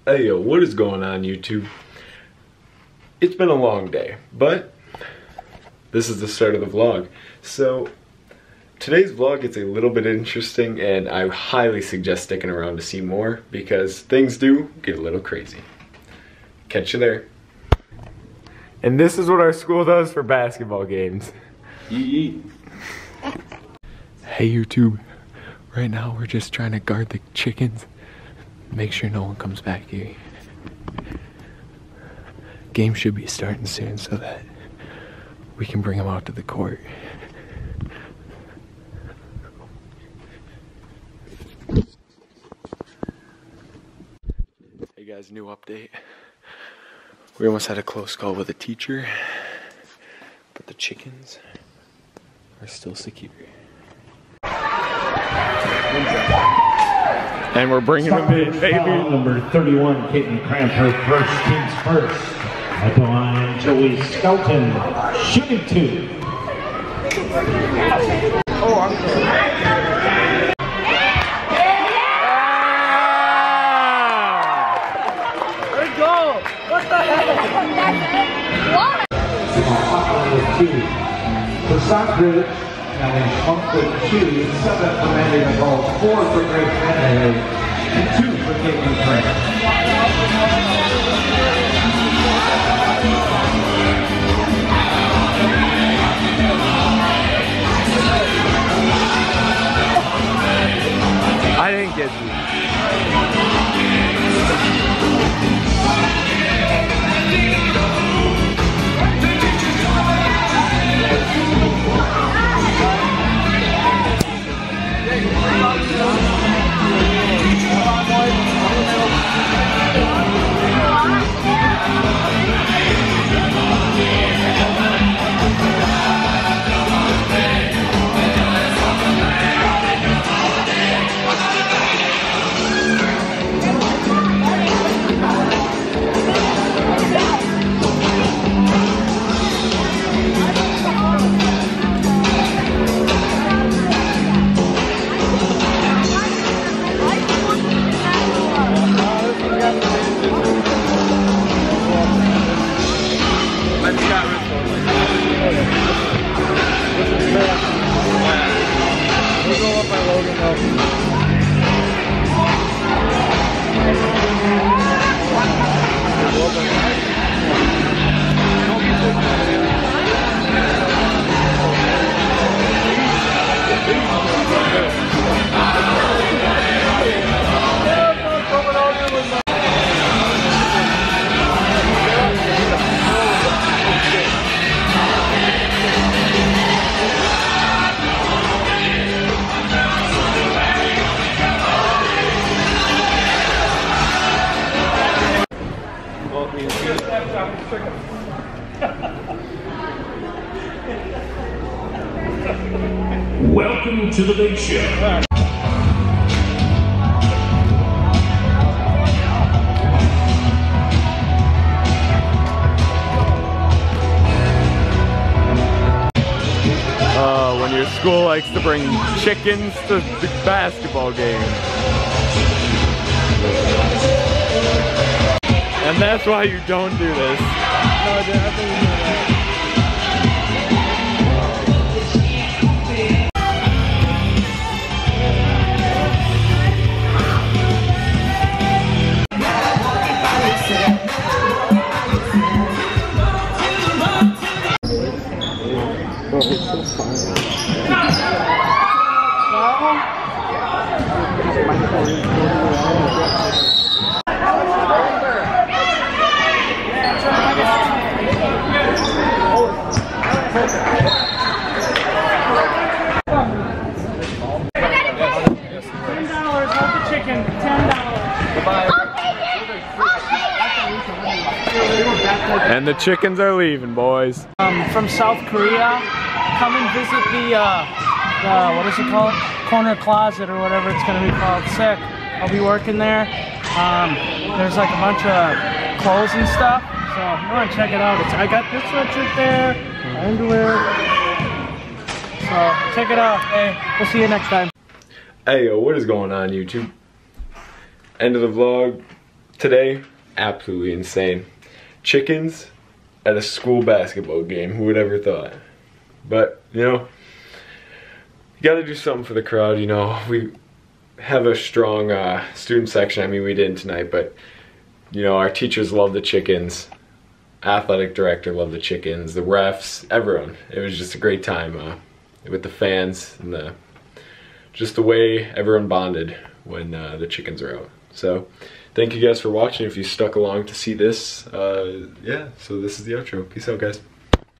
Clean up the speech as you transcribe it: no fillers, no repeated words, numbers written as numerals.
Hey yo, what is going on YouTube? It's been a long day, but this is the start of the vlog. So today's vlog gets a little bit interesting and I highly suggest sticking around to see more because things do get a little crazy. Catch you there. And this is what our school does for basketball games. Hey YouTube, right now we're just trying to guard the chickens. Make sure no one comes back here. Game should be starting soon so that we can bring them out to the court. Hey guys, new update. We almost had a close call with a teacher, but the chickens are still secure. And we're bringing them in, baby. Number 31, Caitlin Cramp, her first, team's first. At the line, Joey Skelton, shooting two. Oh, I'm sorry. Where'd go? What the heck? What? For Stockbridge, and 1 foot 2, 7 for Mandy Nicole, 4 for Grace Manday, and 2 for Caitlin Cramp. I didn't get you. Welcome to the big show. When your school likes to bring chickens to the basketball game. And that's why you don't do this. No, I didn't. And the chickens are leaving, boys. From South Korea, come and visit the what is it called? Corner closet or whatever it's gonna be called. Sick. I'll be working there. There's like a bunch of clothes and stuff. So if you want to check it out, I got this sweatshirt there, underwear. So check it out. Hey, we'll see you next time. Hey yo, what is going on YouTube? End of the vlog. today, absolutely insane. Chickens at a school basketball game, who would ever thought? But, you know, you gotta do something for the crowd, you know. We have a strong student section. I mean, we didn't tonight, but, you know, our teachers love the chickens. Athletic director loved the chickens, the refs, everyone. It was just a great time with the fans and just the way everyone bonded when the chickens were out. So thank you guys for watching. If you stuck along to see this, yeah, so this is the outro. Peace out, guys.